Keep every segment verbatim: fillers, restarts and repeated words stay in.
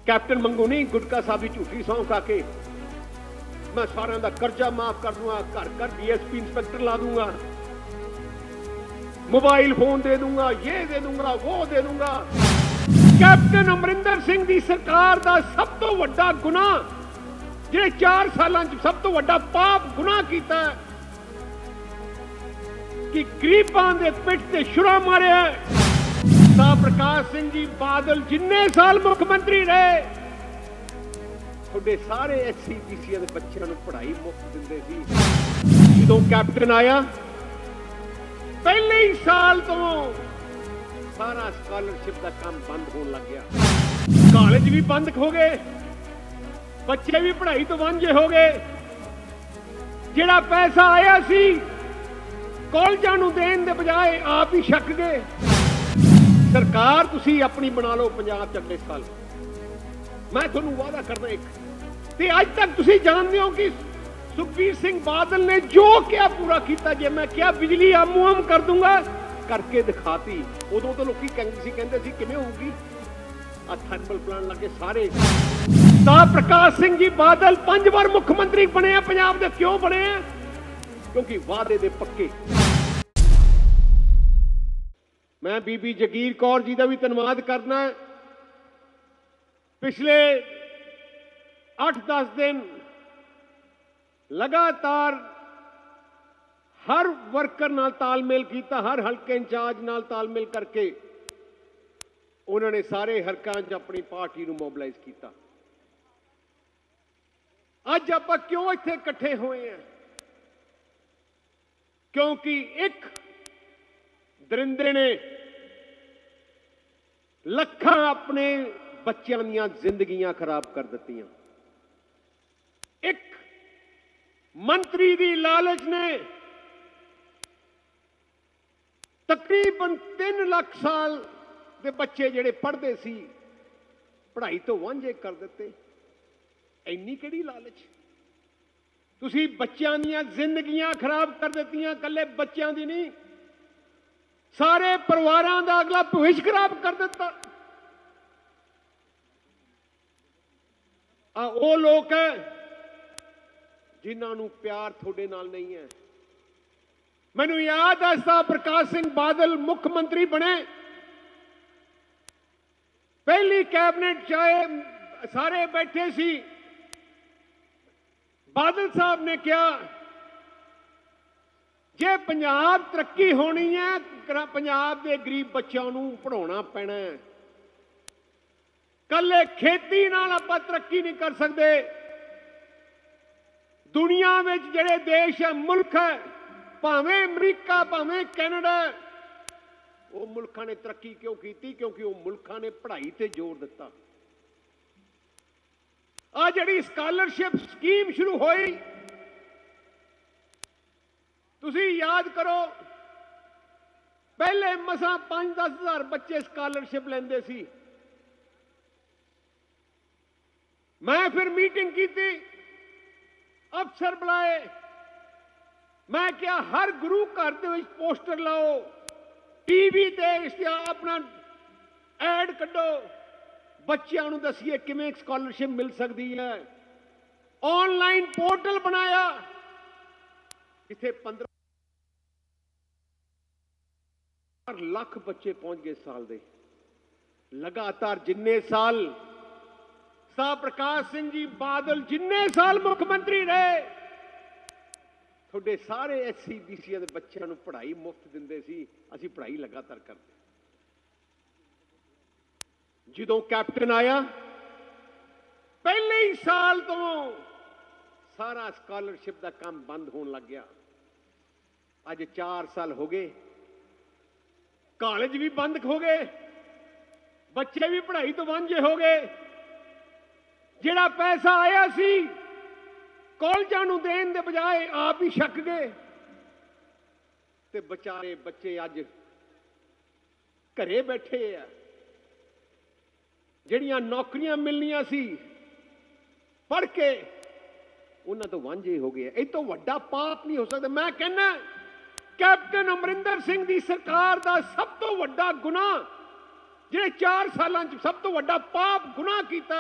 Captain Mangu नहीं गुटका साहब की झूठी सौं खा के मैं सारे का कर्जा माफ कर दूंगा, घर घर डीएसपी इंस्पेक्टर ला दूंगा, मोबाइल फोन दे दूंगा, ये दे दूंगा, वो दे दूंगा। कैप्टन अमरिंदर सिंह की सरकार का सब तो वड्डा गुनाह जिहड़े चार सालां च सब तो वड्डा पाप गुनाह कीता कि गरीबां दे पिठ ते छुरा मारिया। प्रकाश सिंह जी बादल जिन्ने साल मुख्यमंत्री रहे थोड़े सारे एस सी बी सी के बच्चों को पढ़ाई मुफ्त दिंदे सी। जो कैप्टन आया पहले ही साल तो सारा स्कॉलरशिप का काम बंद होने लग गया, कॉलेज भी बंद हो गए, बच्चे भी पढ़ाई तो वांझे हो गए। जिहड़ा पैसा आया सी कॉलेजां नूं देण दे बजाय आप ही छक गए। सरकार तुसी अपनी बना लो पंजाब अगले साल, मैं तुहानूं वादा करना एक ते अज तक तुसी जानते हो कि सुखबीर सिंह बादल ने जो क्या पूरा किया। जे मैं क्या बिजली आमू आम कर दूंगा करके दिखाती, उदों तो लोग कहते कहते सी किवें होगी, आ थर्मल प्लांट लगे सारे। प्रकाश सिंह जी बादल पांच बार मुख्यमंत्री बने हैं पंजाब दे, क्यों बने हैं? क्योंकि वादे दे पक्के। मैं बीबी जगीर कौर जी का भी धन्यवाद करना। पिछले अठ दस दिन लगातार हर वर्कर नाल तालमेल किया, हर हल्के इंचार्ज नाल तालमेल करके उन्होंने सारे हलकों च अपनी पार्टी को मोबिलाइज किया। अज आप क्यों इत्थे इकट्ठे हुए हैं? क्योंकि एक दरिंदे ने लखां अपने बच्चों दी जिंदगियां खराब कर दित्तियां। एक मंत्री दी लालच ने तकरीबन तीन लाख साल के बच्चे जिहड़े पढ़ते सी पढ़ाई तो वांझे कर दिते। इन्नी किहड़ी लालच? तुसी बच्चों दी जिंदगियां खराब कर दित्तियां, कल्ले बच्चों दी नहीं, सारे परिवारों का अगला भविष्य खराब कर दिता। आ वो लोग है जिन्होंने प्यार थोड़े नाल नहीं है। मैनू याद है साहब प्रकाश सिंह बादल मुख्यमंत्री बने, पहली कैबिनेट चाहे सारे बैठे सी, बादल साहब ने कहा जे पंजाब तरक्की होनी है पंजाब के गरीब बच्चों को पढ़ाना पैना है। कल्ले खेती नाल आपां तरक्की नहीं कर सकते। दुनिया में जिहड़े देश है मुल्क है भावें अमरीका भावें कैनेडा, वो मुल्कां ने तरक्की क्यों की? क्योंकि वो मुल्कां ने पढ़ाई ते जोर दिता। आ जिहड़ी स्कॉलरशिप स्कीम शुरू हुई, तुसी याद करो पहले मसा पांच दस हजार बच्चे स्कॉलरशिप लेंदे सी। मैं फिर मीटिंग की थी, अफसर बुलाए, मैं क्या हर गुरु घर दे विच पोस्टर लाओ, टीवी ते अपना एड कड्डो, बच्चों को दसीए किवें स्कॉलरशिप मिल सकती है। ऑनलाइन पोर्टल बनाया, इत्थे पंद्रह लाख बच्चे पहुंच गए साल दे। लगातार जिन्ने साल साहब प्रकाश सिंह जी बादल जिन्ने साल मुख्यमंत्री रहे थोड़े सारे एस सी बी सी के बच्चों को पढ़ाई मुफ्त दिंदे सी, असीं पढ़ाई लगातार करते। जो कैप्टन आया पहले ही साल तो सारा स्कॉलरशिप का काम बंद होने लग गया। अज चार साल हो गए, कॉलेज भी बंद हो गए, बच्चे भी पढ़ाई तो वांझे हो गए। जिहड़ा पैसा आया सी कॉलेजां नूं देण दे बजाय आप ही छक गए ते बेचारे बच्चे अज घरे बैठे आ। जिहड़ियां नौकरियां मिलनियां सी पढ़ के उन्हां तो वांझे हो गए। इह तो वड्डा पाप नहीं हो सकता। मैं कहना कैप्टन अमरिंदर सिंह की सरकार का सब तो वड्डा गुनाह ਜਿਹੜੇ ਚਾਰ ਸਾਲਾਂ 'ਚ ਸਭ ਤੋਂ ਵੱਡਾ ਪਾਪ ਗੁਨਾਹ ਕੀਤਾ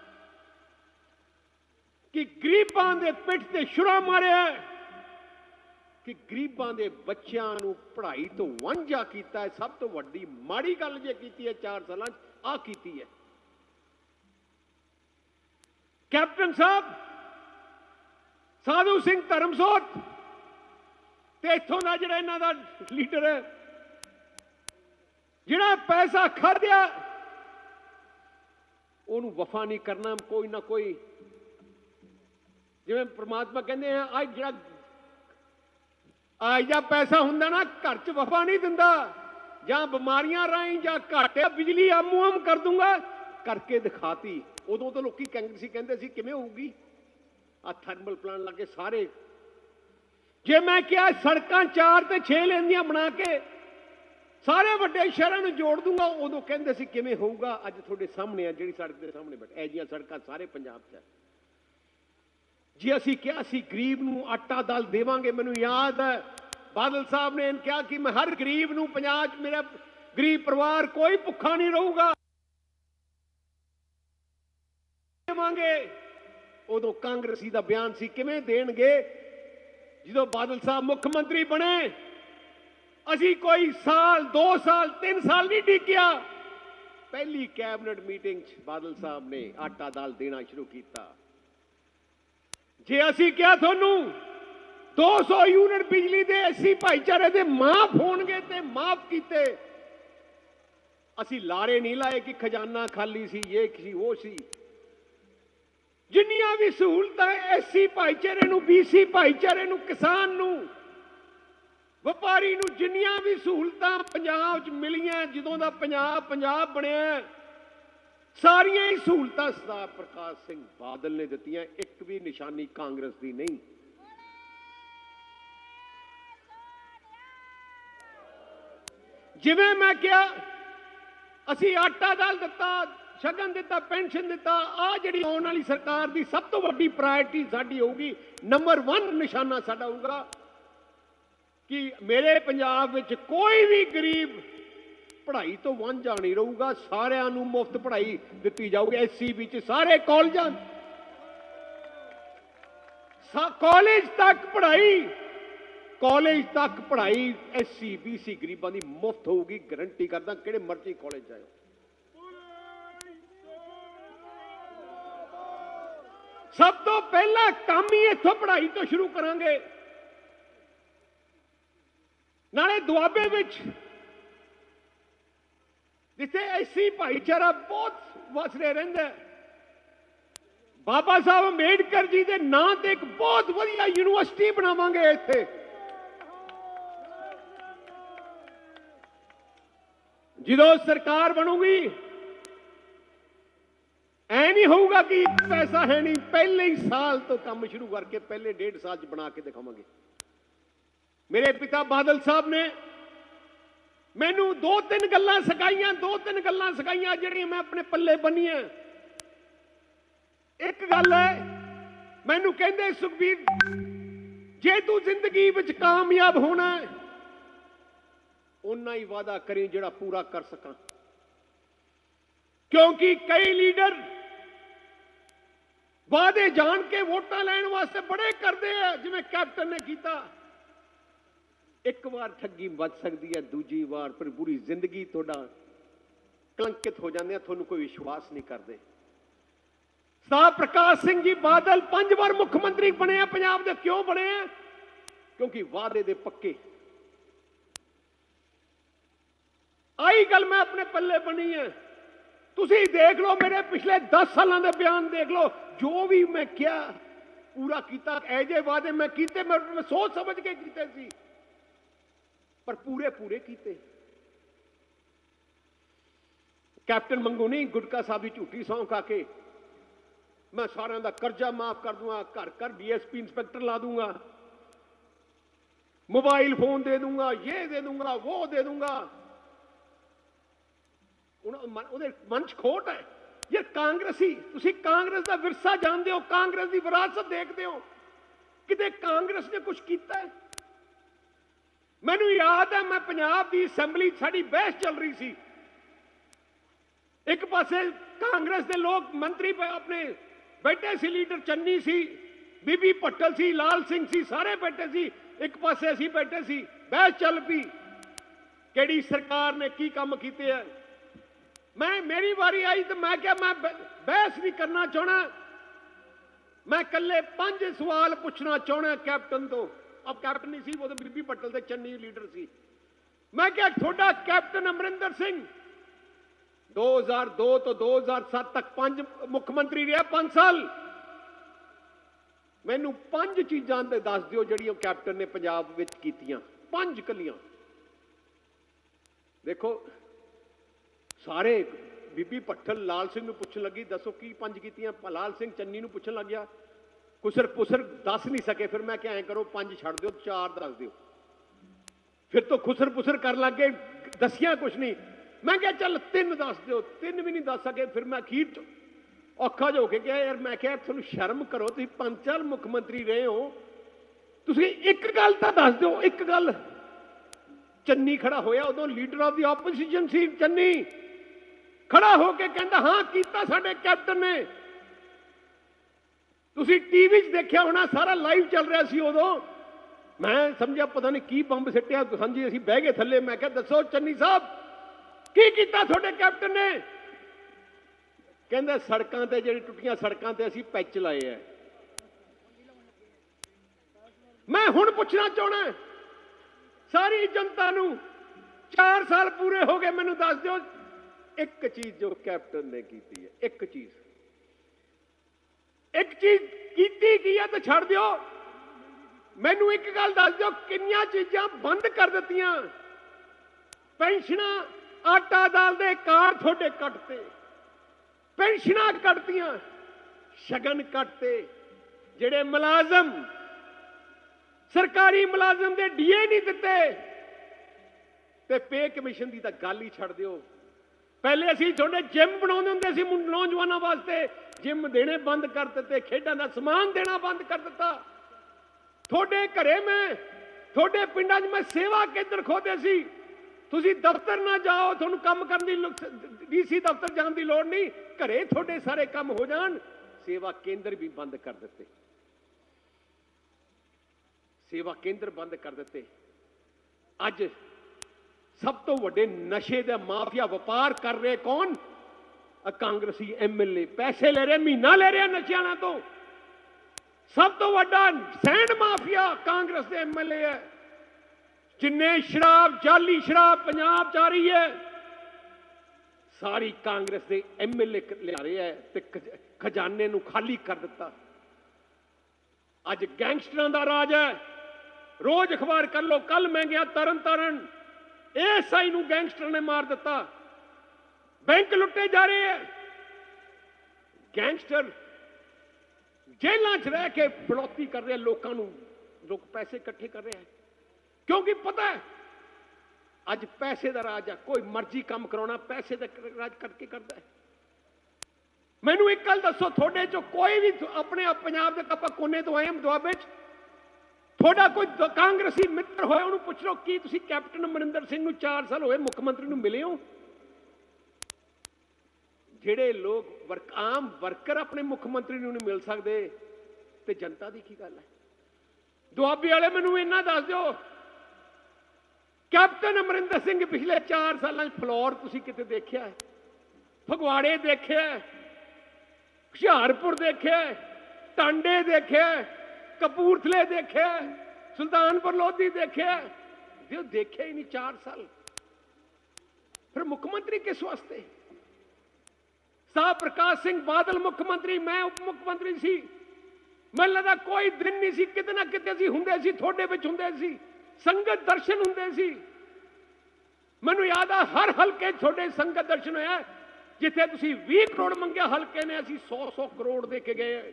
ਕਿ ਗਰੀਬਾਂ ਦੇ ਪਿੱਠ ਤੇ ਛੁਰਾ ਮਾਰਿਆ, ਕਿ ਗਰੀਬਾਂ ਦੇ ਬੱਚਿਆਂ ਨੂੰ ਪੜ੍ਹਾਈ ਤੋਂ ਵਾਂਝਾ ਕੀਤਾ। ਸਭ ਤੋਂ ਵੱਡੀ ਮਾੜੀ ਗੱਲ ਜੇ ਕੀਤੀ ਹੈ ਚਾਰ ਸਾਲਾਂ 'ਚ, ਆਹ ਕੀਤੀ ਹੈ। ਕੈਪਟਨ ਸਾਹਿਬ ਸਾਧੂ ਸਿੰਘ ਧਰਮਸੋਤ ਤੇ ਇੱਥੋਂ ਦਾ ਜਿਹੜਾ ਇਹਨਾਂ ਦਾ ਲੀਡਰ ਹੈ, ਜਿਹੜਾ ਪੈਸਾ ਖਾਧਿਆ ਉਹਨੂੰ ਵਫਾ ਨਹੀਂ ਕਰਨਾ। ਕੋਈ ਨਾ ਕੋਈ, ਜਿਵੇਂ ਪ੍ਰਮਾਤਮਾ ਕਹਿੰਦੇ ਆ, ਅੱਜ ਜਿਹੜਾ ਅੱਜ ਦਾ ਪੈਸਾ ਹੁੰਦਾ ਨਾ ਘਰ 'ਚ ਵਫਾ ਨਹੀਂ ਦਿੰਦਾ, ਜਾਂ ਬਿਮਾਰੀਆਂ ਰਾਹੀਂ ਜਾਂ ਘਾਟੇ ਬਿਜਲੀ ਆਮੂ ਆਮ ਕਰ ਦੂੰਗਾ, ਕਰਕੇ ਦਿਖਾਤੀ। ਉਦੋਂ ਤਾਂ ਲੋਕੀ ਕਾਂਗਰਸੀ ਕਹਿੰਦੇ ਸੀ ਕਿਵੇਂ ਹੋਊਗੀ ਆ ਥਰਮਲ ਪਲਾਂਟ ਲਾ ਕੇ ਸਾਰੇ। ਜੇ ਮੈਂ ਕਿਹਾ ਸੜਕਾਂ ਚਾਰ ਤੇ ਛੇ ਲੇਨ ਦੀਆਂ ਬਣਾ ਕੇ ਸਾਰੇ ਵੱਡੇ ਸ਼ਹਿਰਾਂ ਨੂੰ ਜੋੜ ਦੂੰਗਾ, ਉਦੋਂ ਕਹਿੰਦੇ ਸੀ ਕਿਵੇਂ ਹੋਊਗਾ। ਅੱਜ ਤੁਹਾਡੇ ਸਾਹਮਣੇ ਆ ਜਿਹੜੀ ਸੜਕ ਦੇ ਸਾਹਮਣੇ ਬੈਠੇ, ਇਹ ਜਿਹੀਆਂ ਸੜਕਾਂ ਸਾਰੇ ਪੰਜਾਬ 'ਚ ਹੈ। ਜੇ ਅਸੀਂ ਕਿਹਾ ਸੀ ਗਰੀਬ ਨੂੰ ਆਟਾ ਦਾਲ ਦੇਵਾਂਗੇ, ਮੈਨੂੰ ਯਾਦ ਹੈ ਬਾਦਲ ਸਾਹਿਬ ਨੇ ਕਿਹਾ ਕਿ ਮੈਂ ਹਰ ਗਰੀਬ ਨੂੰ ਪੰਜਾਬ 'ਚ ਮੇਰਾ ਗਰੀਬ ਪਰਿਵਾਰ ਕੋਈ ਭੁੱਖਾ ਨਹੀਂ ਰਹੂਗਾ ਦੇਵਾਂਗੇ। ਉਦੋਂ ਕਾਂਗਰਸੀ ਦਾ ਬਿਆਨ ਸੀ ਕਿਵੇਂ ਦੇਣਗੇ। ਜਦੋਂ ਬਾਦਲ ਸਾਹਿਬ ਮੁੱਖ ਮੰਤਰੀ ਬਣੇ, ਅਸੀਂ ਕੋਈ ਸਾਲ ਦੋ ਸਾਲ ਤਿੰਨ ਸਾਲ ਨਹੀਂ ਟਿਕਿਆ, ਪਹਿਲੀ ਕੈਬਨਿਟ ਮੀਟਿੰਗ 'ਚ ਬਾਦਲ ਸਾਹਿਬ ਨੇ ਆਟਾ ਦਾਲ ਦੇਣਾ ਸ਼ੁਰੂ ਕੀਤਾ। ਜੇ ਅਸੀਂ ਕਿਹਾ ਤੁਹਾਨੂੰ ਦੋ ਸੌ ਯੂਨਿਟ ਬਿਜਲੀ ਦੇ ਐਸੀ ਭਾਈਚਾਰੇ ਦੇ ਮਾਫ ਹੋਣਗੇ ਤੇ ਮਾਫ ਕੀਤੇ। ਅਸੀਂ ਲਾਰੇ ਨਹੀਂ ਲਾਏ ਕਿ ਖਜ਼ਾਨਾ ਖਾਲੀ ਸੀ, ਇਹ ਸੀ ਉਹ ਸੀ। ਜਿੰਨੀਆਂ ਵੀ ਸਹੂਲਤਾਂ ਐਸੀ ਭਾਈਚਾਰੇ ਨੂੰ, ਬੀਸੀ ਭਾਈਚਾਰੇ ਨੂੰ, ਕਿਸਾਨ ਨੂੰ, ਵਪਾਰੀ ਨੂੰ, ਜਿੰਨੀਆਂ ਵੀ ਸਹੂਲਤਾਂ ਪੰਜਾਬ 'ਚ ਮਿਲੀਆਂ ਜਦੋਂ ਦਾ ਪੰਜਾਬ ਪੰਜਾਬ ਬਣਿਆ, ਸਾਰੀਆਂ ਹੀ ਸਹੂਲਤਾਂ ਸਰਦਾਰ ਪ੍ਰਕਾਸ਼ ਸਿੰਘ ਬਾਦਲ ਨੇ ਦਿੱਤੀਆਂ। ਇੱਕ ਵੀ ਨਿਸ਼ਾਨੀ ਕਾਂਗਰਸ ਦੀ ਨਹੀਂ। ਜਿਵੇਂ ਮੈਂ ਕਿਹਾ ਅਸੀਂ ਆਟਾ ਦਾਲ ਦਿੱਤਾ, ਸ਼ਗਨ ਦਿੱਤਾ, ਪੈਨਸ਼ਨ ਦਿੱਤਾ। ਆ ਜਿਹੜੀ ਆਉਣ ਵਾਲੀ ਸਰਕਾਰ ਦੀ ਸਭ ਤੋਂ ਵੱਡੀ ਪ੍ਰਾਇੋਰਟੀ ਸਾਡੀ ਹੋਊਗੀ, ਨੰਬਰ ਵਨ ਨਿਸ਼ਾਨਾ ਸਾਡਾ ਹੋਊਗਾ ਕਿ ਮੇਰੇ ਪੰਜਾਬ ਵਿੱਚ ਕੋਈ ਵੀ ਗਰੀਬ ਪੜ੍ਹਾਈ ਤੋਂ ਵਾਂਝਾ ਨਹੀਂ ਰਹੂਗਾ। ਸਾਰਿਆਂ ਨੂੰ ਮੁਫਤ ਪੜ੍ਹਾਈ ਦਿੱਤੀ ਜਾਊਗੀ। ਐਸਸੀ ਵਿੱਚ ਸਾਰੇ ਕਾਲਜਾਂ ਕਾਲਜ ਤੱਕ ਪੜ੍ਹਾਈ ਕਾਲਜ ਤੱਕ ਪੜ੍ਹਾਈ ਐਸਸੀ ਬੀਸੀ ਗਰੀਬਾਂ ਦੀ ਮੁਫਤ ਹੋਊਗੀ। ਗਰੰਟੀ ਕਰਦਾ, ਕਿਹੜੇ ਮਰਜ਼ੀ ਕਾਲਜ ਜਾਓ। ਸਭ ਤੋਂ ਪਹਿਲਾ ਕੰਮ ਹੀ ਇੱਥੋਂ ਪੜ੍ਹਾਈ ਤੋਂ ਸ਼ੁਰੂ ਕਰਾਂਗੇ। ਨਾਲੇ ਦੁਆਬੇ ਵਿੱਚ ਜਿੱਥੇ ਐਸੀ ਭਾਈਚਾਰਾ ਬਹੁਤ ਵਸਰੇ ਰਹਿੰਦਾ, ਬਾਬਾ ਸਾਹਿਬ ਅੰਬੇਡਕਰ ਜੀ ਦੇ ਨਾਂ ਤੇ ਇੱਕ ਬਹੁਤ ਵਧੀਆ ਯੂਨੀਵਰਸਿਟੀ ਬਣਾਵਾਂਗੇ ਇੱਥੇ। ਜਦੋਂ ਸਰਕਾਰ ਬਣੂਗੀ ਐ ਨਹੀਂ ਹੋਊਗਾ ਕਿ ਪੈਸਾ ਹੈ ਨਹੀਂ, ਪਹਿਲੇ ਹੀ ਸਾਲ ਤੋਂ ਕੰਮ ਸ਼ੁਰੂ ਕਰਕੇ ਪਹਿਲੇ ਡੇਢ ਸਾਲ ਚ ਬਣਾ ਕੇ ਦਿਖਾਵਾਂਗੇ। ਮੇਰੇ ਪਿਤਾ ਬਾਦਲ ਸਾਹਿਬ ਨੇ ਮੈਨੂੰ ਦੋ ਤਿੰਨ ਗੱਲਾਂ ਸਿਖਾਈਆਂ, ਦੋ ਤਿੰਨ ਗੱਲਾਂ ਸਿਖਾਈਆਂ ਜਿਹੜੀਆਂ ਮੈਂ ਆਪਣੇ ਪੱਲੇ ਬੰਨੀਆਂ। ਇੱਕ ਗੱਲ ਹੈ, ਮੈਨੂੰ ਕਹਿੰਦੇ ਸੁਖਬੀਰ ਜੇ ਤੂੰ ਜ਼ਿੰਦਗੀ ਵਿੱਚ ਕਾਮਯਾਬ ਹੋਣਾ ਓਨਾ ਹੀ ਵਾਅਦਾ ਕਰੀ ਜਿਹੜਾ ਪੂਰਾ ਕਰ ਸਕਾਂ, ਕਿਉਂਕਿ ਕਈ ਲੀਡਰ ਵਾਅਦੇ ਜਾਣ ਕੇ ਵੋਟਾਂ ਲੈਣ ਵਾਸਤੇ ਬੜੇ ਕਰਦੇ ਆ, ਜਿਵੇਂ ਕੈਪਟਨ ਨੇ ਕੀਤਾ। ਇੱਕ ਵਾਰ ਠੱਗੀ ਵੱਜ ਸਕਦੀ ਹੈ, ਦੂਜੀ ਵਾਰ ਫਿਰ ਪੂਰੀ ਜ਼ਿੰਦਗੀ ਤੁਹਾਡਾ ਕਲੰਕਿਤ ਹੋ ਜਾਂਦੇ ਆ, ਤੁਹਾਨੂੰ ਕੋਈ ਵਿਸ਼ਵਾਸ ਨਹੀਂ ਕਰਦੇ। ਸਰਦਾਰ ਪ੍ਰਕਾਸ਼ ਸਿੰਘ ਜੀ ਬਾਦਲ ਪੰਜ ਵਾਰ ਮੁੱਖ ਮੰਤਰੀ ਬਣੇ ਆ ਪੰਜਾਬ ਦੇ। ਕਿਉਂ ਬਣੇ ਆ? ਕਿਉਂਕਿ ਵਾਅਦੇ ਦੇ ਪੱਕੇ। ਆਹੀ ਗੱਲ ਮੈਂ ਆਪਣੇ ਪੱਲੇ ਬਣੀ ਹੈ। ਤੁਸੀਂ ਦੇਖ ਲਓ ਮੇਰੇ ਪਿਛਲੇ ਦਸ ਸਾਲਾਂ ਦੇ ਬਿਆਨ ਦੇਖ ਲਓ, ਜੋ ਵੀ ਮੈਂ ਕਿਹਾ ਪੂਰਾ ਕੀਤਾ। ਇਹ ਜਿਹੇ ਵਾਅਦੇ ਮੈਂ ਕੀਤੇ, ਮੈਂ ਸੋਚ ਸਮਝ ਕੇ ਕੀਤੇ ਸੀ, ਪਰ ਪੂਰੇ ਪੂਰੇ ਕੀਤੇ। ਕੈਪਟਨ ਮੰਗੂ ਨਹੀਂ, ਗੁਟਕਾ ਸਾਹਿਬ ਦੀ ਝੂਠੀ ਸਹੁੰ ਖਾ ਕੇ ਮੈਂ ਸਾਰਿਆਂ ਦਾ ਕਰਜ਼ਾ ਮਾਫ ਕਰ ਦੂੰਗਾ, ਘਰ ਘਰ ਡੀਐਸਪੀ ਇੰਸਪੈਕਟਰ ਲਾ ਦੂੰਗਾ, मोबाइल फोन दे दूंगा, ये दे दूंगा, वो दे दूंगा। मन च खोट है यार। कांग्रेसी तुसी कांग्रेस का विरसा जानते हो, कांग्रेस की विरासत देखते हो, किते कांग्रेस ने कुछ किया है? मैनू याद है मैं पंजाब की असैंबली साड़ी बहस चल रही सी, एक पासे कांग्रेस के लोग मंत्री अपने बैठे सी, लीडर चन्नी सी, बीबी भट्टल सी, लाल सिंह सी, सारे बैठे सी, एक पासे असी बैठे सी। बहस चल पई किहड़ी सरकार ने की काम कीते है। मैं मेरी बारी आई तो मैं क्या मैं बहस नहीं करना चाहना, मैं कल्ले पांच सवाल पूछना चाहना कैप्टन तो। अब कैप्टन नहीं सी, वो तो बीबी भट्टल ते चन्नी लीडर सी। मैं क्या थोड़ा कैप्टन अमरिंदर सिंह दो हज़ार दो तो दो हज़ार सात तक पांच मुख्यमंत्री रहा, पांच साल। मैनू पांच चीज़ां ते दस दिओ जिहड़ियां कैप्टन ने पंजाब विच कीतियां, पांच कलियां। देखो सारे बीबी भट्टल लाल सिंह नूं पुछण लगी दसो की पंज कीतियां, लाल सिंह चन्नी नूं पुछण लग गया, कुसर पुसर दस नहीं सके। फिर मैं क्या ऐ करो पांच छड़ दिओ, चार दस दिओ। फिर तो खुसर पुसर कर लग गए, दसिया कुछ नहीं। मैं क्या चल तीन दस दिओ, तीन भी नहीं दस सके। फिर मैं अखीर च औखा जो के गया यार, मैं क्या तुहानूं शर्म करो, तुसीं पांच साल मुख्यमंत्री रहे हो, तुसीं एक गल तां दस दिओ, एक गल। चन्नी खड़ा होया, उदों लीडर ऑफ द ऑपोजिशन सी चन्नी, खड़ा होके कहंदा हाँ कीता साडे कैप्टन ने। तुसीं टीवी च देखिया होना, सारा लाइव चल रहा सी उदों। मैं समझा पता नहीं की बंब सिटिया। हाँ जी असीं बह गए थल्ले। मैं क्या दसो चन्नी साहब की कीता तुहाडे कैप्टन ने? कहंदा सड़कां ते जिहड़ी टुटियां सड़कां ते असीं पैच लाए है। मैं हुण पुछना चाहना सारी जनता नूं, चार साल पूरे हो गए, मैनूं दस दिओ एक चीज जो कैप्टन ने कीती है, एक चीज, एक चीज कीती की है तो छड़ दिओ। मैनू एक गल दस दिओ कितनियां चीजां बंद कर दित्तियां। पेंशनां, आटा दाल दे कार्ड थोड़े कटते, पेंशनां कटतियां, शगन कटते, जेड़े मुलाजम सरकारी मुलाजम दे डीए नहीं दिते, ते पे कमीशन दी तां गल ही छड़ दिओ। पहले असीं थोड़े जिम बनाउंदे हुंदे सी नौजवानों वास्ते, जिम देने बंद कर दिते, खेडां दा समान देना बंद कर दिता। थोड़े घरे में, थोड़े पिंडां च मैं सेवा केंद्र खोदे सी, तुसीं दफ्तर ना जाओ, तुहानूं काम करन दी डीसी दफ्तर जाण दी लोड़ नहीं, घरे थोड़े सारे काम हो जाण। सेवा केंद्र भी बंद कर दिते, सेवा केंद्र बंद कर दिते। अज सब तो वड्डे नशे दा माफिया व्यापार कर रहे कौन? कांग्रेसी एम एल ए पैसे ले रहे, महीना ले रहे नशियां तो। सब तो वड्डा सैंड माफिया कांग्रेस के एम एल ए है। जिन्ने शराब, जाली शराब पंजाब च आ रही है, सारी कांग्रेस के एम एल ए लिया रहे है ते खजाने नूं खाली कर दिता। अज गैंगस्टरां दा राज है। रोज अखबार कर लो, कल मैं गया तरन तारण, एस आई नूं गैंगस्टर ने मार दिता। बैंक लुटे जा रहे हैं, गैंगस्टर जेलों च रह के फिरौती कर रहे हैं लोगों नूं, लोग पैसे इकट्ठे कर रहे हैं क्योंकि पता है अज पैसे का राज है। कोई मर्जी काम कराना पैसे का राज करके करता है। मैनू एक गल दसो, थोड़े चो कोई भी अपने पंजाब के कपा कोने तो आए दुआबे थोड़ा कोई कांग्रेसी मित्र होए उन्होंने पुछ लो कि तुसीं कैप्टन अमरिंदर सिंह नूं चार साल होए मुख्यमंत्री नूं मिले हो? जिहड़े लोग वर्क आम वर्कर अपने मुख्यमंत्री नूं नहीं मिल सकते तो जनता की की गल है? दुआबे वाले मैनू इन्ना दस दो, कैप्टन अमरिंदर सिंह पिछले चार साल फ्लोर तुसीं किते देखिया है? फगवाड़े देखे, हुशियारपुर देखे, टांडे देखे, कपूरथले देखे, सुल्तानपुर लोधी देखे, जो देखे ही नहीं चार साल। फिर मुख्यमंत्री किस वास्ते? साहब प्रकाश सिंह बादल मुख्यमंत्री, मैं उप मुख्यमंत्री सी। मैनूं लगदा कोई दिन नहीं सी किते ना किते सी हुंदे सी, थोड़े विच हुंदे सी, संगत दर्शन हुंदे सी। मैनूं याद आ हर हल्के थोड़े संगत दर्शन होया, जिथे तुसीं बीस करोड़ मंगे हल्के ने असीं सौ सौ करोड़ दे के गए।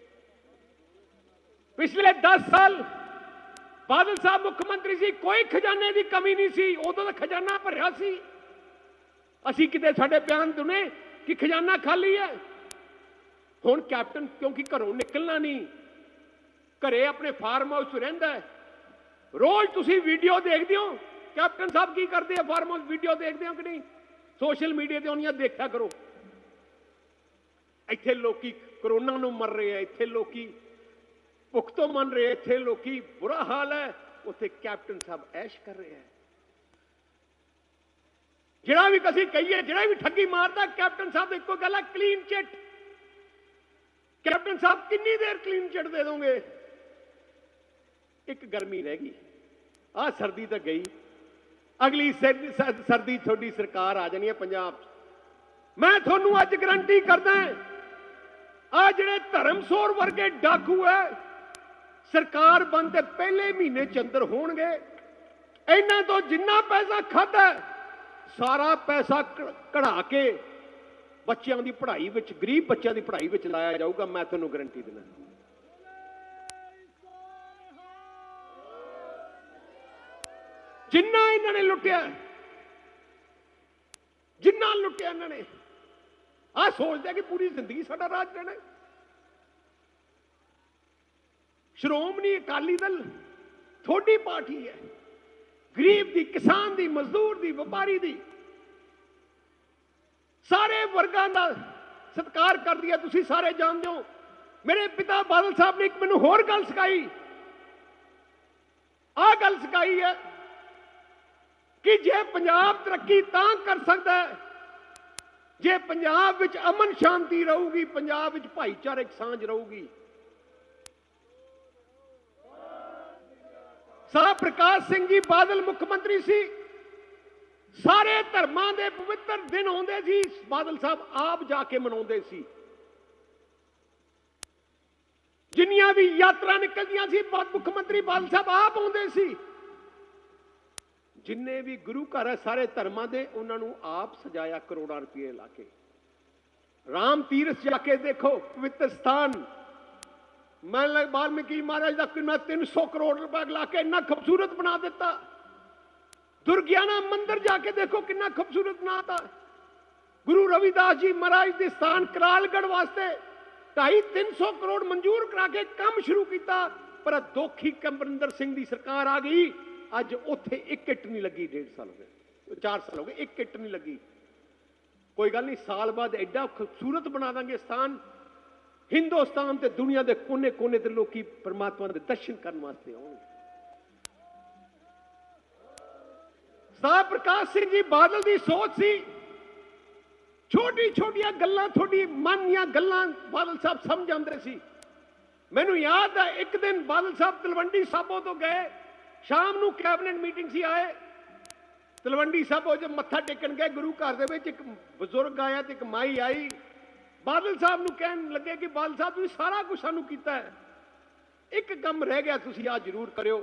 पिछले दस साल बादल साहब मुख्यमंत्री सी, कोई खजाने की कमी नहीं सी, उदों दा खजाना भरिया सी। असीं किते साडे बयान दुने कि खजाना खाली है। हुण कैप्टन क्योंकि घरों निकलना नहीं, घरे अपने फार्म हाउस रहिंदा है, रोज तुसीं वीडियो देखदे हो कैप्टन साहब की करते हैं, फार्म हाउस वीडियो देखते हो कि नहीं? सोशल मीडिया ते उन्हें देखा करो, ਇੱਥੇ ਲੋਕੀ ਕਰੋਨਾ ਨੂੰ ਮਰ ਰਹੇ ਆ, ਇੱਥੇ ਲੋਕੀ ਭੁੱਖ ਤੋਂ ਮਰ ਰਹੇ, ਇੱਥੇ ਲੋਕੀ ਬੁਰਾ ਹਾਲ ਹੈ, ਉੱਥੇ ਕੈਪਟਨ ਸਾਹਿਬ ਐਸ਼ ਕਰ ਰਹੇ ਆ। ਜਿਹੜਾ ਵੀ ਅਸੀਂ ਕਹੀਏ, ਜਿਹੜਾ ਵੀ ਠੱਗੀ ਮਾਰਦਾ, ਕੈਪਟਨ ਸਾਹਿਬ ਦੀ ਇੱਕੋ ਗੱਲ ਹੈ, ਕਲੀਨ ਚਿੱਟ। ਕੈਪਟਨ ਸਾਹਿਬ ਕਿੰਨੀ ਦੇਰ ਕਲੀਨ ਚਿੱਟ ਦੇ ਦੋਗੇ? ਇੱਕ ਗਰਮੀ ਰਹਿ ਗਈ, ਆਹ ਸਰਦੀ ਤਾਂ ਗਈ, ਅਗਲੀ ਸਰਦੀ ਤੁਹਾਡੀ ਸਰਕਾਰ ਆ ਜਾਣੀ ਹੈ ਪੰਜਾਬ 'ਚ। ਮੈਂ ਤੁਹਾਨੂੰ ਅੱਜ ਗਰੰਟੀ ਕਰਦਾ, ਆ ਜਿਹੜੇ ਧਰਮਸੋਰ ਵਰਗੇ ਡਾਕੂ ਹੈ, ਸਰਕਾਰ ਬੰਦ ਦੇ ਪਹਿਲੇ ਮਹੀਨੇ ਚ ਅੰਦਰ ਹੋਣਗੇ। ਇਹਨਾਂ ਤੋਂ ਜਿੰਨਾ ਪੈਸਾ ਖਾਧਾ, ਸਾਰਾ ਪੈਸਾ ਕਢਾ ਕੇ ਬੱਚਿਆਂ ਦੀ ਪੜ੍ਹਾਈ ਵਿੱਚ, ਗਰੀਬ ਬੱਚਿਆਂ ਦੀ ਪੜ੍ਹਾਈ ਵਿੱਚ ਲਾਇਆ ਜਾਊਗਾ, ਮੈਂ ਤੁਹਾਨੂੰ ਗਰੰਟੀ ਦਿੰਦਾ। ਜਿੰਨਾ ਇਹਨਾਂ ਨੇ ਲੁੱਟਿਆ, ਜਿੰਨਾ ਲੁੱਟਿਆ ਇਹਨਾਂ ਨੇ, ਆਹ ਸੋਚਦੇ ਕਿ ਪੂਰੀ ਜ਼ਿੰਦਗੀ ਸਾਡਾ ਰਾਜ ਰਹਿਣਾ। ਸ਼੍ਰੋਮਣੀ ਅਕਾਲੀ ਦਲ ਤੁਹਾਡੀ ਪਾਰਟੀ ਹੈ, ਗਰੀਬ ਦੀ, ਕਿਸਾਨ ਦੀ, ਮਜ਼ਦੂਰ ਦੀ, ਵਪਾਰੀ ਦੀ, ਸਾਰੇ ਵਰਗਾਂ ਦਾ ਸਤਿਕਾਰ ਕਰਦੀ ਹੈ। ਤੁਸੀਂ ਸਾਰੇ ਜਾਣਦੇ ਹੋ, ਮੇਰੇ ਪਿਤਾ ਬਾਦਲ ਸਾਹਿਬ ਨੇ ਇੱਕ ਮੈਨੂੰ ਹੋਰ ਗੱਲ ਸਿਖਾਈ, ਆਹ ਗੱਲ ਸਿਖਾਈ ਹੈ ਕਿ ਜੇ ਪੰਜਾਬ ਤਰੱਕੀ ਤਾਂ ਕਰ ਸਕਦਾ ਹੈ ਜੇ ਪੰਜਾਬ ਵਿੱਚ ਅਮਨ ਸ਼ਾਂਤੀ ਰਹੂਗੀ, ਪੰਜਾਬ ਵਿੱਚ ਭਾਈਚਾਰਕ ਸਾਂਝ ਰਹੂਗੀ। ਸਾਹ ਪ੍ਰਕਾਸ਼ ਸਿੰਘ ਜੀ ਬਾਦਲ ਮੁੱਖ ਮੰਤਰੀ ਸੀ, ਸਾਰੇ ਧਰਮਾਂ ਦੇ ਪਵਿੱਤਰ ਦਿਨ ਆਉਂਦੇ ਸੀ, ਬਾਦਲ ਸਾਹਿਬ ਆਪ ਜਾ ਕੇ ਮਨਾਉਂਦੇ ਸੀ। ਜਿੰਨੀਆਂ ਵੀ ਯਾਤਰਾ ਨਿਕਲਦੀਆਂ ਸੀ, ਮੁੱਖ ਮੰਤਰੀ ਬਾਦਲ ਸਾਹਿਬ ਆਪ ਆਉਂਦੇ ਸੀ। ਜਿੰਨੇ ਵੀ ਗੁਰੂ ਘਰ ਹੈ ਸਾਰੇ ਧਰਮਾਂ ਦੇ, ਉਹਨਾਂ ਨੂੰ ਆਪ ਸਜਾਇਆ ਕਰੋੜਾਂ ਰੁਪਏ ਲਾ ਕੇ। ਰਾਮ ਤੀਰਥ ਜਾ ਕੇ ਦੇਖੋ, ਪਵਿੱਤਰ ਸਥਾਨ, ਮੈਂ ਵਾਲਮੀਕੀ ਮਹਾਰਾਜ ਦਾ ਕਿੰਨਾ ਤਿੰਨ ਸੌ ਕਰੋੜ ਰੁਪਏ ਲਾ ਕੇ ਇੰਨਾ ਖੂਬਸੂਰਤ ਬਣਾ ਦਿੱਤਾ। ਦੁਰਗਿਆਨਾ ਮੰਦਿਰ ਜਾ ਕੇ ਦੇਖੋ ਕਿੰਨਾ ਖੂਬਸੂਰਤ ਬਣਾਤਾ। ਗੁਰੂ ਰਵਿਦਾਸ ਜੀ ਮਹਾਰਾਜ ਦੇ ਸਥਾਨ ਕਰਾਲਗੜ੍ਹ ਵਾਸਤੇ ਢਾਈ ਤਿੰਨ ਸੌ ਕਰੋੜ ਮਨਜ਼ੂਰ ਕਰਾ ਕੇ ਕੰਮ ਸ਼ੁਰੂ ਕੀਤਾ, ਪਰ ਦੋਖੀ ਅਮਰਿੰਦਰ ਸਿੰਘ ਦੀ ਸਰਕਾਰ ਆ ਗਈ। ਅੱਜ ਉੱਥੇ ਇੱਕ ਇੱਟ ਨਹੀਂ ਲੱਗੀ, ਡੇਢ ਸਾਲ ਹੋ ਗਏ, ਚਾਰ ਸਾਲ ਹੋ ਗਏ, ਇੱਕ ਇੱਟ ਨਹੀਂ ਲੱਗੀ। ਕੋਈ ਗੱਲ ਨਹੀਂ, ਸਾਲ ਬਾਅਦ ਐਡਾ ਖੂਬਸੂਰਤ ਬਣਾ ਦਾਂਗੇ ਸਥਾਨ, ਹਿੰਦੁਸਤਾਨ ਤੇ ਦੁਨੀਆ ਦੇ ਕੋਨੇ ਕੋਨੇ ਤੇ ਲੋਕੀ ਪਰਮਾਤਮਾ ਦੇ ਦਰਸ਼ਨ ਕਰਨ ਵਾਸਤੇ ਆਉਣਗੇ। ਸਾਹ ਪ੍ਰਕਾਸ਼ ਸਿੰਘ ਜੀ ਬਾਦਲ ਦੀ ਸੋਚ ਸੀ, ਛੋਟੀ ਛੋਟੀਆਂ ਗੱਲਾਂ, ਤੁਹਾਡੀ ਮਨ ਦੀਆਂ ਗੱਲਾਂ ਬਾਦਲ ਸਾਹਿਬ ਸਮਝ ਆਉਂਦੇ ਸੀ। ਮੈਨੂੰ ਯਾਦ ਹੈ ਇੱਕ ਦਿਨ ਬਾਦਲ ਸਾਹਿਬ ਤਲਵੰਡੀ ਸਾਬੋ ਤੋਂ ਗਏ, ਸ਼ਾਮ ਨੂੰ ਕੈਬਨਿਟ ਮੀਟਿੰਗ ਸੀ, ਆਏ ਤਲਵੰਡੀ ਸਾਬੋ ਜਦ ਮੱਥਾ ਟੇਕਣ ਗਏ, ਗੁਰੂ ਘਰ ਦੇ ਵਿੱਚ ਇੱਕ ਬਜ਼ੁਰਗ ਆਇਆ ਤੇ ਇੱਕ ਮਾਈ ਆਈ। ਬਾਦਲ ਸਾਹਿਬ ਨੂੰ ਕਹਿਣ ਲੱਗੇ ਕਿ ਬਾਦਲ ਸਾਹਿਬ ਤੁਸੀਂ ਸਾਰਾ ਕੁਝ ਸਾਨੂੰ ਕੀਤਾ ਹੈ, ਇੱਕ ਕੰਮ ਰਹਿ ਗਿਆ, ਤੁਸੀਂ ਆਹ ਜ਼ਰੂਰ ਕਰਿਓ।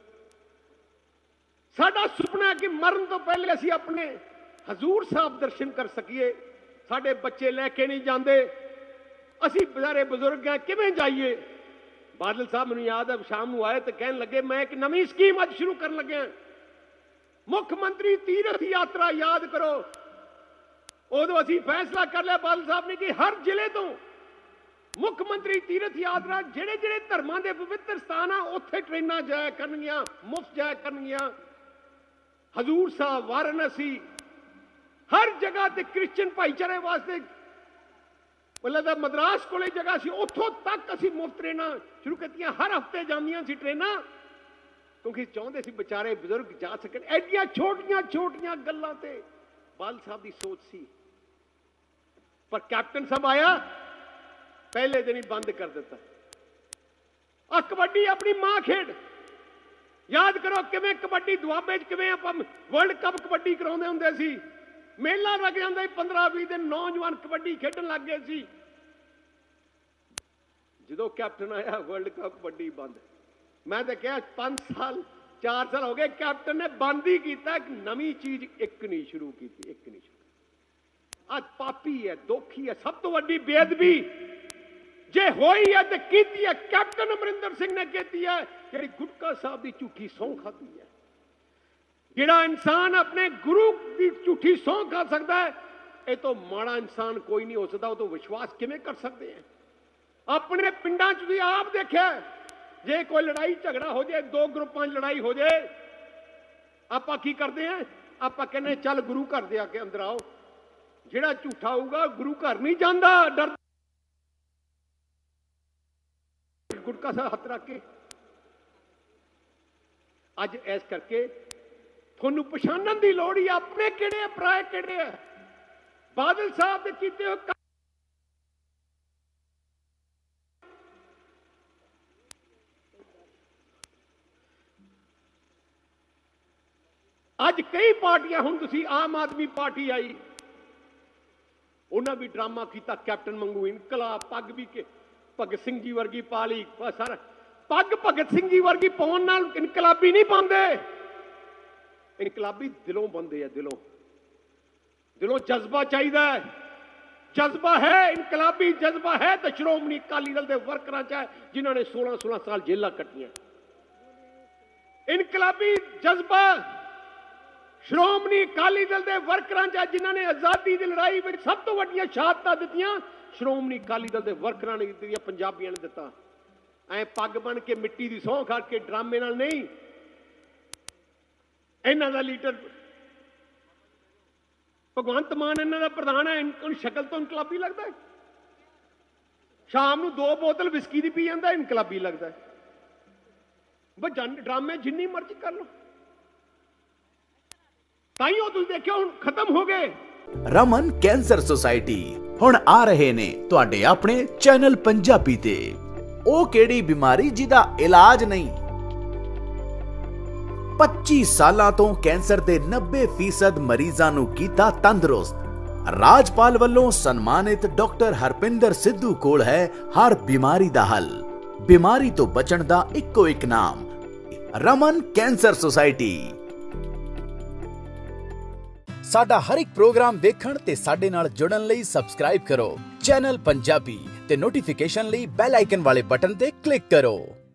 ਸਾਡਾ ਸੁਪਨਾ ਕਿ ਮਰਨ ਤੋਂ ਪਹਿਲੇ ਅਸੀਂ ਆਪਣੇ ਹਜ਼ੂਰ ਸਾਹਿਬ ਦਰਸ਼ਨ ਕਰ ਸਕੀਏ। ਸਾਡੇ ਬੱਚੇ ਲੈ ਕੇ ਨਹੀਂ ਜਾਂਦੇ, ਅਸੀਂ ਬਜ਼ਾਰੇ ਬਜ਼ੁਰਗ ਆ, ਕਿਵੇਂ ਜਾਈਏ? ਬਾਦਲ ਸਾਹਿਬ ਮੈਨੂੰ ਯਾਦ ਹੈ ਸ਼ਾਮ ਨੂੰ ਆਏ ਤੇ ਕਹਿਣ ਲੱਗੇ ਮੈਂ ਇੱਕ ਨਵੀਂ ਸਕੀਮ ਅੱਜ ਸ਼ੁਰੂ ਕਰਨ ਲੱਗਿਆ, ਮੁੱਖ ਮੰਤਰੀ ਤੀਰਥ ਯਾਤਰਾ। ਯਾਦ ਕਰੋ, ਉਦੋਂ ਅਸੀਂ ਫੈਸਲਾ ਕਰ ਲਿਆ ਬਾਦਲ ਸਾਹਿਬ ਨੇ ਕਿ ਹਰ ਜ਼ਿਲ੍ਹੇ ਤੋਂ ਮੁੱਖ ਮੰਤਰੀ ਤੀਰਥ ਯਾਤਰਾ, ਜਿਹੜੇ ਜਿਹੜੇ ਧਰਮਾਂ ਦੇ ਪਵਿੱਤਰ ਸਥਾਨ ਆ ਉੱਥੇ ਟ੍ਰੇਨਾਂ ਜਾਇਆ ਕਰਨਗੀਆਂ, ਮੁਫਤ ਜਾਇਆ ਕਰਨਗੀਆਂ। ਹਜ਼ੂਰ ਸਾਹਿਬ, ਵਾਰਾਣਸੀ, ਹਰ ਜਗ੍ਹਾ ਤੇ ਕ੍ਰਿਸਚਨ ਭਾਈਚਾਰੇ ਵਾਸਤੇ, ਮਤਲਬ ਦਾ ਮਦਰਾਸ ਕੋਲੇ ਜਗ੍ਹਾ ਸੀ, ਉੱਥੋਂ ਤੱਕ ਅਸੀਂ ਮੁਫਤ ਟ੍ਰੇਨਾਂ ਸ਼ੁਰੂ ਕੀਤੀਆਂ। ਹਰ ਹਫ਼ਤੇ ਜਾਂਦੀਆਂ ਸੀ ਟ੍ਰੇਨਾਂ, ਕਿਉਂਕਿ ਚਾਹੁੰਦੇ ਸੀ ਵਿਚਾਰੇ ਬਜ਼ੁਰਗ ਜਾ ਸਕਣ। ਐਡੀਆਂ ਛੋਟੀਆਂ ਛੋਟੀਆਂ ਗੱਲਾਂ ਤੇ ਬਾਦਲ ਸਾਹਿਬ ਦੀ ਸੋਚ ਸੀ, ਪਰ ਕੈਪਟਨ ਸਾਹਿਬ ਆਇਆ, ਪਹਿਲੇ ਦਿਨ ਹੀ ਬੰਦ ਕਰ ਦਿੱਤਾ। ਆ ਕਬੱਡੀ ਆਪਣੀ ਮਾਂ ਖੇਡ, ਯਾਦ ਕਰੋ ਕਿਵੇਂ ਕਬੱਡੀ ਦੁਆਬੇ 'ਚ ਕਿਵੇਂ ਆਪਾਂ ਵਰਲਡ ਕੱਪ ਕਬੱਡੀ ਕਰਾਉਂਦੇ ਹੁੰਦੇ ਸੀ। ਮੇਲਾ ਲੱਗ ਜਾਂਦਾ ਸੀ, ਪੰਦਰਾਂ ਵੀਹ ਦਿਨ ਨੌਜਵਾਨ ਕਬੱਡੀ ਖੇਡਣ ਲੱਗ ਗਏ ਸੀ। ਜਦੋਂ ਕੈਪਟਨ ਆਇਆ, ਵਰਲਡ ਕੱਪ ਕਬੱਡੀ ਬੰਦ। ਮੈਂ ਤਾਂ ਕਿਹਾ ਪੰਜ ਸਾਲ ਚਾਰ ਸਾਲ ਹੋ ਗਏ, ਕੈਪਟਨ ਨੇ ਬੰਦ ਹੀ ਕੀਤਾ, ਇੱਕ ਨਵੀਂ ਚੀਜ਼ ਇੱਕ ਨਹੀਂ ਸ਼ੁਰੂ ਕੀਤੀ, ਇੱਕ ਨਹੀਂ ਸ਼ੁਰੂ। ਅੱਜ ਪਾਪੀ ਹੈ, ਦੋਖੀ ਹੈ, ਸਭ ਤੋਂ ਵੱਡੀ ਬੇਅਦਬੀ ਜੇ ਹੋਈ ਹੈ ਤੇ ਕੀਤੀ ਹੈ ਕੈਪਟਨ ਅਮਰਿੰਦਰ ਸਿੰਘ ਨੇ ਕੀਤੀ ਹੈ, ਜਿਹੜੀ ਗੁਟਕਾ ਸਾਹਿਬ ਦੀ ਝੂਠੀ ਸਹੁੰ ਖਾਧੀ ਹੈ। ਜਿਹੜਾ ਇਨਸਾਨ ਆਪਣੇ ਗੁਰੂ ਦੀ ਝੂਠੀ ਸਹੁੰ ਖਾ ਸਕਦਾ ਹੈ, ਇਹ ਤੋਂ ਮਾੜਾ ਇਨਸਾਨ ਕੋਈ ਨਹੀਂ ਹੋ ਸਕਦਾ। ਉਹ ਤੋਂ ਵਿਸ਼ਵਾਸ ਕਿਵੇਂ ਕਰ ਸਕਦੇ ਆ? ਆਪਣੇ ਪਿੰਡਾਂ 'ਚ ਵੀ ਆਪ ਦੇਖਿਆ, ਜੇ ਕੋਈ ਲੜਾਈ ਝਗੜਾ ਹੋ ਜਾਏ, ਦੋ ਗਰੁੱਪਾਂ 'ਚ ਲੜਾਈ ਹੋ ਜਾਏ, ਆਪਾਂ ਕੀ ਕਰਦੇ ਆ? ਆਪਾਂ ਕਹਿੰਦੇ ਚੱਲ ਗੁਰੂ ਘਰ ਦੇ ਆ ਕੇ ਅੰਦਰ ਆਓ। ਜਿਹੜਾ ਝੂਠਾ ਹੋਊਗਾ ਗੁਰੂ ਘਰ ਨਹੀਂ ਜਾਂਦਾ, ਡਰ हल्का सा हथ रख के अज इस करके थोनू पछाणन की लोड़ ही अपने किहड़े पराए किहड़े है। बादल साहब दे कीते हो अज कई पार्टियां हुण तुसीं आम आदमी पार्टी आई उन्हें भी ड्रामा किया कैप्टन मंगू इनकलाब पग भी के भगत सिंह जी वर्गी पा ली सारा पग भगत सिंह जी वर्गी पाउण नाल इनकलाबी नहीं पाते इनकलाबी दिलों बनते हैं दिलों दिलों जज्बा चाहिए जज्बा है इनकलाबी जज्बा है तो श्रोमणी अकाली दल के वर्करां च है जिन्होंने सोलह सोलह साल जेलां कट्टियां इनकलाबी जज्बा श्रोमणी अकाली दल के वर्करां च जिन्होंने आजादी की लड़ाई में सब तो वड्डियां शहादतां दित्तियां श्रोमणी अकाली दल के वर्करां ने दित्तियां पंजाबियां ने दिता ऐ पग बन के मिट्टी की सौं खा के ड्रामे नाल नहीं इन्हां दा लीडर भगवंत मान इन्हां दा प्रधान है उन शक्ल तो इनकलाबी लगता है शाम नूं दो बोतल विस्की दी पी जांदा इनकलाबी लगता है बस ड्रामे जिन्नी मर्जी कर लो ताइयों तुसीं देखियो हुण खत्म हो गए। रमन कैंसर सोसाइटी हुण आ रहे ने तुहाडे अपने चैनल पंजाबी ते ओ केड़ी बीमारी जिदा इलाज नहीं पच्चीस सालां तो कैंसर दे नब्बे फीसद मरीजां नूं कीता तंदुरुस्त राजपाल वल्लों सन्मानित डॉक्टर हरपिंदर सिद्धू कोल है हर बीमारी दा हल बीमारी तो बचण दा इक्को इक नाम रमन कैंसर सोसाइटी। साडा हर एक प्रोग्राम देखण ते साडे नाल जुड़न लई सबसक्राइब करो चैनल पंजाबी ते नोटिफिकेशन लई बेल आइकन वाले बटन ते क्लिक करो।